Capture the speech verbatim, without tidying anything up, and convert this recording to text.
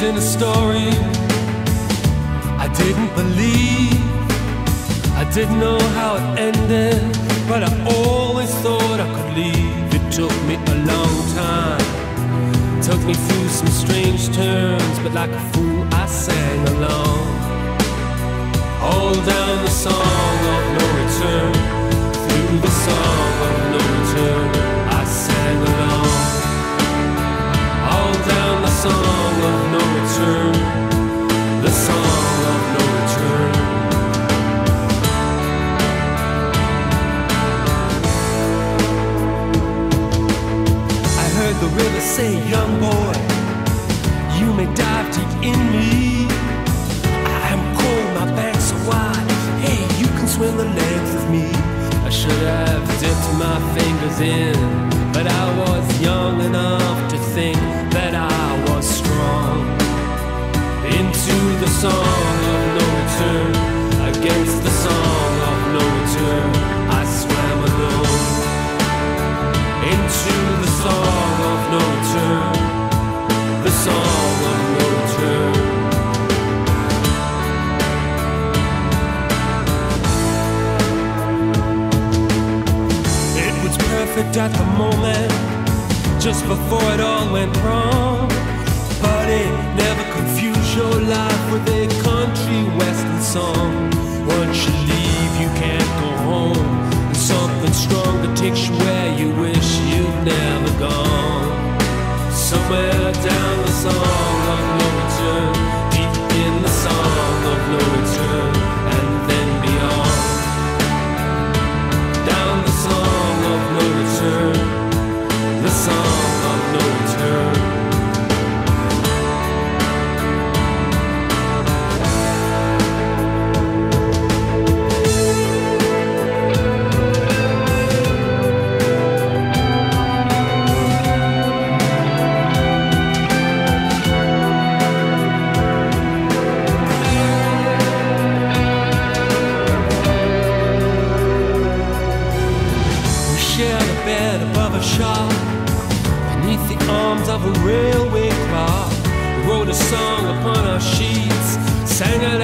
in a story I didn't believe. I didn't know how it ended, but I always thought I could leave. It took me a long time, took me through some strange turns, but like a fool I sang along. All down the song of no return, through the song of no return, I sang along. All down the song of no return, the song of no return. I heard the river say, young boy, you may dive deep in me. I am cold, my banks are wide. Hey, you can swim the length of me. I should have dipped my fingers in, but I was young enough to think that I was strong. Into the song of no return, against the song of no return, I swam alone. Into the song of no return, the song of no return. It was perfect at the moment, just before it all went wrong. But it never confused your life with a country western song. Once you leave, you can't go home, and something stronger takes you where you wish you'd never gone. Somewhere down the song of no return, deep in the song of no return, and then beyond. Down the song of no return, the song of no return. Above a shop, beneath the arms of a railway clock, we wrote a song upon our sheets, sang it